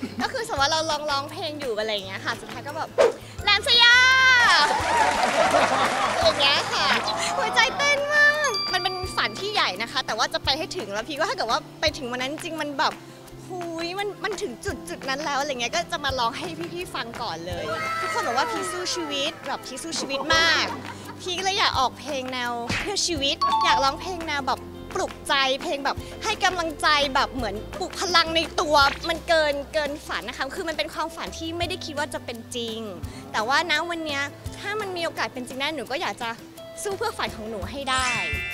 ก็คือสมมติว่าเราร้องเพลงอยู่อะไรอย่างเงี้ยค่ะสุดท้ายก็แบบแลนสยาอย่างเงี้ยค่ะหัวใจเต้นมากมันเป็นฝันที่ใหญ่นะคะแต่ว่าจะไปให้ถึงแล้วพี่ก็ถ้าเกิดว่าไปถึงวันนั้นจริงมันแบบหุยมันถึงจุดนั้นแล้วอะไรเงี้ยก็จะมาร้องให้พี่ๆฟังก่อนเลยทุกคนบอกว่าพี่สู้ชีวิตแบบพี่สู้ชีวิตมากพี่ก็เลยอยากออกเพลงแนวเพื่อชีวิตอยากร้องเพลงแนวแบบปลุกใจเพลงแบบให้กำลังใจแบบเหมือนปลุกพลังในตัวมันเกินฝันนะคะคือมันเป็นความฝันที่ไม่ได้คิดว่าจะเป็นจริงแต่ว่าณวันนี้ถ้ามันมีโอกาสเป็นจริงได้หนูก็อยากจะสู้เพื่อฝันของหนูให้ได้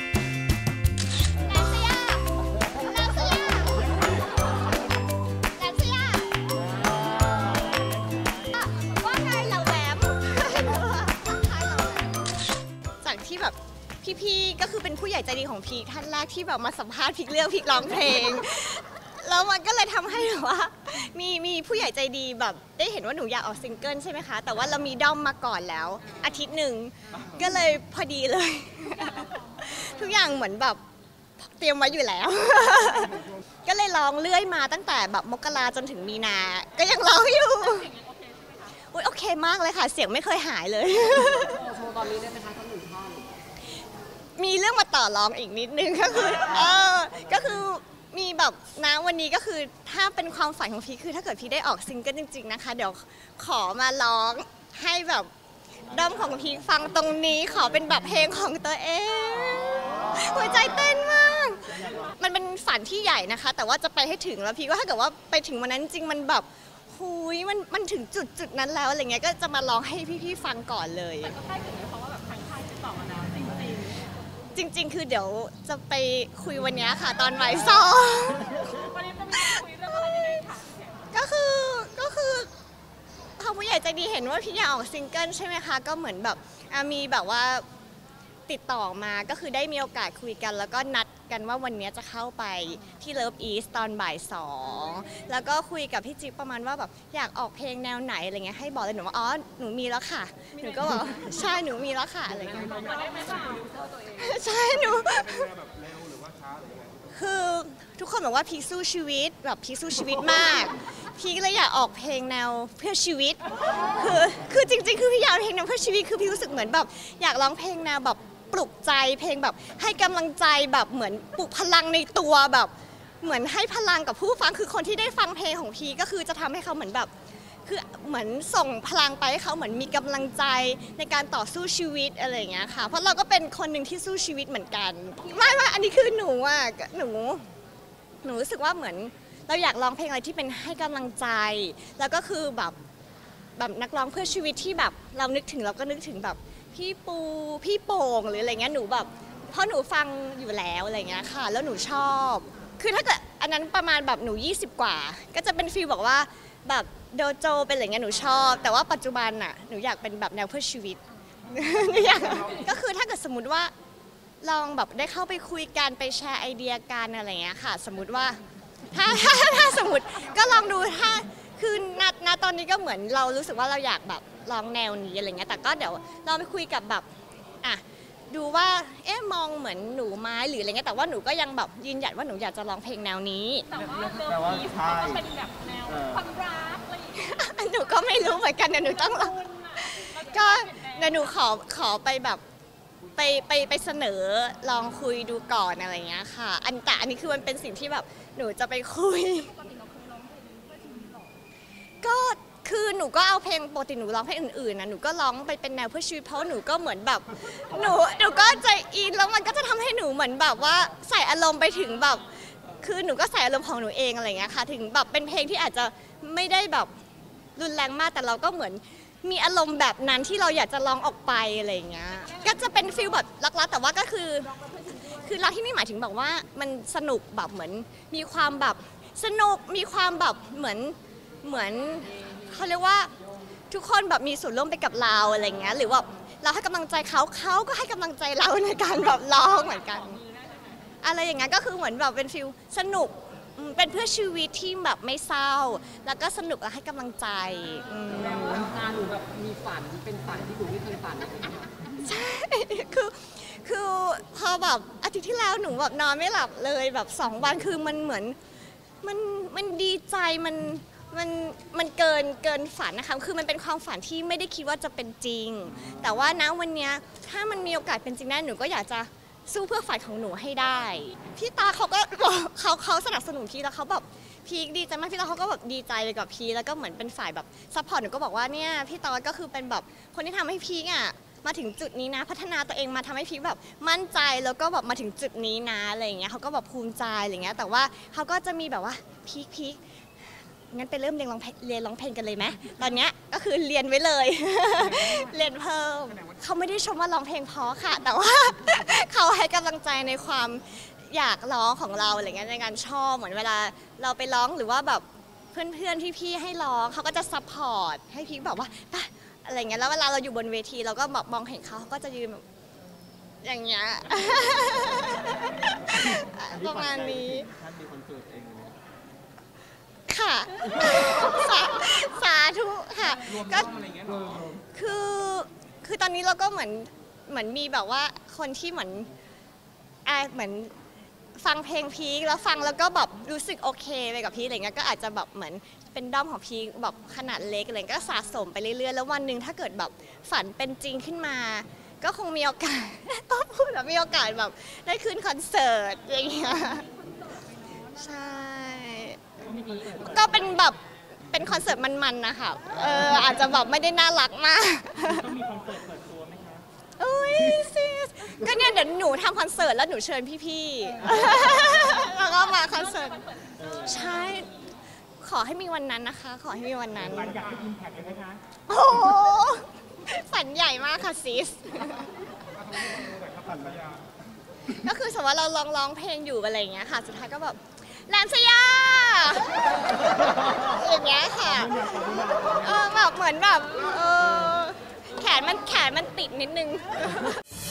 ที่แบบพี่ๆก็คือเป็นผู้ใหญ่ใจดีของพีคท่านแรกที่แบบมาสัมภาษณ์พีคเรื่องพีคร้องเพลงแล้วมันก็เลยทำให้แบบว่ามีผู้ใหญ่ใจดีแบบได้เห็นว่าหนูอยากออกซิงเกิลใช่ไหมคะแต่ว่าเรามีด้อมมาก่อนแล้วอาทิตย์หนึ่งก็เลยพอดีเลยทุกอย่างเหมือนแบบเตรียมไว้อยู่แล้วก็เลยร้องเรื่อยมาตั้งแต่แบบมกราจนถึงมีนาก็ยังร้องอยู่โอเคมากเลยค่ะเสียงไม่เคยหายเลยโชว์ตอนนี้ได้ไหมคะท่อนหนึ่งท่อนมีเรื่องมาต่อรองอีกนิดนึงก็คือมีแบบนะวันนี้ก็คือถ้าเป็นความฝันของพี่คือถ้าเกิดพี่ได้ออกซิงเกิลจริงๆนะคะเดี๋ยวขอมาร้องให้แบบด้อมของพี่ฟังตรงนี้ขอเป็นแบบเพลงของตัวเองหัวใจเต้นมากมันเป็นฝันที่ใหญ่นะคะแต่ว่าจะไปให้ถึงแล้วพี่ก็ถ้าเกิดว่าไปถึงวันนั้นจริงมันแบบหุยมันถึงจุดนั้นแล้วอะไรเงี้ยก็จะมาร้องให้พี่ๆฟังก่อนเลยแต่ก็ใกล้ถึงเพราะว่าแบบทางค่ายติดต่อมาแล้วจริงคือเดี๋ยวจะไปคุยวันนี้ค่ะตอนบ่าย2 วันนี้ต้องคุยเรื่องอะไรยังไงคะก็คือพอผู้ใหญ่ใจดีเห็นว่าพี่อยากออกซิงเกิลใช่ไหมคะก็เหมือนแบบมีแบบว่าติดต่อมาก็คือได้มีโอกาสคุยกันแล้วก็นัดกันว่าวันนี้จะเข้าไปที่ Love East ตอนบ่าย2แล้วก็คุยกับพี่จิ๊บประมาณว่าแบบอยากออกเพลงแนวไหนอะไรเงี้ยให้บอกเลยหนูว่าอ๋อหนูมีแล้วค่ะหนูก็บอกใช่หนูมีแล้วค่ะอะไรเงี้ยใช่หนูคือทุกคนบอกว่าพี่สู้ชีวิตแบบพี่สู้ชีวิตมากพี่ก็เลยอยากออกเพลงแนวเพื่อชีวิตคือจริงๆคือพี่อยากเพลงแนวเพื่อชีวิตคือพี่รู้สึกเหมือนแบบอยากร้องเพลงแนวแบบปลุกใจเพลงแบบให้กำลังใจแบบเหมือนปลุกพลังในตัวแบบเหมือนให้พลังกับผู้ฟังคือคนที่ได้ฟังเพลงของพี่ก็คือจะทำให้เขาเหมือนแบบคือเหมือนส่งพลังไปให้เขาเหมือนมีกำลังใจในการต่อสู้ชีวิตอะไรอย่างเงี้ยค่ะเพราะเราก็เป็นคนหนึ่งที่สู้ชีวิตเหมือนกันไม่อันนี้คือหนูอ่ะหนูรู้สึกว่าเหมือนเราอยากร้องเพลงอะไรที่เป็นให้กำลังใจแล้วก็คือแบบนักร้องเพื่อชีวิตที่แบบเรานึกถึงเราก็นึกถึงแบบพี่ปูพี่โป่งหรืออะไรเงี้ยหนูแบบเพราะหนูฟังอยู่แล้วอะไรเงี้ยค่ะแล้วหนูชอบคือถ้าเกิดอันนั้นประมาณแบบหนู20กว่าก็จะเป็นฟีลบอกว่าแบบโดโจเป็นอะไรเงี้ยหนูชอบแต่ว่าปัจจุบันน่ะหนูอยากเป็นแบบแนวเพื่อชีวิตก็คือถ้าเกิดสมมติว่าลองแบบได้เข้าไปคุยกันไปแชร์ไอเดียกันอะไรเงี้ยค่ะสมมติว่าถ้าสมมติก็ลองดูถ้าคือณตอนนี้ก็เหมือนเรารู้สึกว่าเราอยากแบบลองแนวนี้อะไรเงี้ยแต่ก็เดี๋ยวเราไปคุยกับแบบดูว่ามองเหมือนหนูไม้หรืออะไรเงี้ยแต่ว่าหนูก็ยังแบบยืนหยัดว่าหนูอยากจะร้องเพลงแนวนี้แต่ว่าเลิฟอีฟเขาก็เป็นแบบแนวความรักอะไรอย่างเงี้ยหนูก็ไม่รู้เหมือนกันเดี๋ยวหนูต้องก็เดี๋ยวหนูขอไปแบบไปเสนอลองคุยดูก่อนอะไรเงี้ยค่ะแต่อันนี้คือมันเป็นสิ่งที่แบบหนูจะไปคุยก็คือหนูก็เอาเพลงปกติหนูร้องเพลงอื่นๆนะหนูก็ร้องไปเป็นแนวเพื่อชีวิตเพราะหนูก็เหมือนแบบหนูก็ใจอินแล้วมันก็จะทำให้หนูเหมือนแบบว่าใส่อารมณ์ไปถึงแบบคือหนูก็ใส่อารมณ์ของหนูเองอะไรเงี้ยค่ะถึงแบบเป็นเพลงที่อาจจะไม่ได้แบบรุนแรงมากแต่เราก็เหมือนมีอารมณ์แบบนั้นที่เราอยากจะร้องออกไปอะไรเงี้ยก็จะเป็นฟีลแบบรักๆแต่ว่าก็คือรักที่นี่หมายถึงแบบว่ามันสนุกแบบเหมือนมีความแบบสนุกมีความแบบเหมือนเขาเรียกว่าทุกคนแบบมีส่วนร่วมไปกับเราอะไรเงี้ยหรือว่าเราให้กำลังใจเขาก็ให้กำลังใจเราในการแบบร้องเหมือนกันอะไรอย่างเงี้ยก็คือเหมือนแบบเป็นฟีลสนุกเป็นเพื่อชีวิตที่แบบไม่เศร้าแล้วก็สนุกและให้กำลังใจงานหนูแบบมีฝันเป็นฝันที่หนูไม่เคยฝันใช่คือพอแบบอาทิตย์ที่แล้วหนูแบบนอนไม่หลับเลยแบบ2 วันคือมันเหมือนมันดีใจมันมันเกินฝันนะคะคือมันเป็นความฝันที่ไม่ได้คิดว่าจะเป็นจริงแต่ว่าณวันนี้ถ้ามันมีโอกาสเป็นจริงได้หนูก็อยากจะสู้เพื่อฝันของหนูให้ได้พี่ตาเขาก็เขาสนับสนุนพี่แล้วเขาแบบพีคดีใจมากพี่ตาเขาก็แบบดีใจเลยกับพีแล้วก็เหมือนเป็นฝ่ายแบบซัพพอร์ตหนูก็บอกว่าเนี่ยพี่ตาก็คือเป็นแบบคนที่ทำให้พีคมาถึงจุดนี้นะพัฒนาตัวเองมาทำให้พีคแบบมั่นใจแล้วก็แบบมาถึงจุดนี้นะอะไรอย่างเงี้ยเขาก็แบบภูมิใจอะไรเงี้ยแต่ว่าเขาก็จะมีแบบว่าพีคงั้นไปเริ่มเรียนร้องเพลงกันเลยไหมตอนเนี้ยก็คือเรียนไว้เลย เรียนเพิ่มเขาไม่ได้ชมว่าร้องเพลงเพราะค่ะแต่ว่า เขาให้กำลังใจในความอยากร้องของเราอะไรเงี้ยในการชอบเหมือนเวลาเราไปร้องหรือว่าแบบเพื่อนๆพี่ๆให้ร้องเขาก็จะซัพพอร์ตให้พีคแบบว่าอะไรเงี้ยแล้วเวลาเราอยู่บนเวทีเราก็แบบมองเห็นเขาก็จะยืนแบบอย่างเงี้ย ประมาณนี้ท่านมีคอนเสิร์ตเองค่ะ สาธุค่ะก็คือตอนนี้เราก็เหมือนมีแบบว่าคนที่เหมือนฟังเพลงพีคแล้วฟังแล้วก็แบบรู้สึกโอเคไปกับพีคอะไรเงี้ยก็อาจจะแบบเหมือนเป็นด้อมของพีคแบบขนาดเล็กอะไรก็สะสมไปเรื่อยๆแล้ววันหนึ่งถ้าเกิดแบบฝันเป็นจริงขึ้นมา ก็คงมีโอกาส ต้องพูดแบบมีโอกาสแบบได้ขึ้นคอนเสิร์ตอย่างเงี้ยใช่ก็เป็นแบบเป็นคอนเสิร์ตมันๆนะคะอาจจะแบบไม่ได้น่ารักมากต้องมีคอนเสิร์ตเปิดตัวไหมคะอุ้ยซิสก็เนี่ยเดี๋ยวหนูทำคอนเสิร์ตแล้วหนูเชิญพี่ๆแล้วก็มาคอนเสิร์ตใช่ขอให้มีวันนั้นนะคะขอให้มีวันนั้นฝันอยากเป็นอิมแพคเลยไหมคะโอ้ฝันใหญ่มากค่ะซิสก็คือสมมติว่าเราร้องเพลงอยู่อะไรอย่างเงี้ยค่ะสุดท้ายก็แบบแลมสยาอย่างเงี้ยค่ะแบบเหมือนแบบแขนมันติดนิดนึง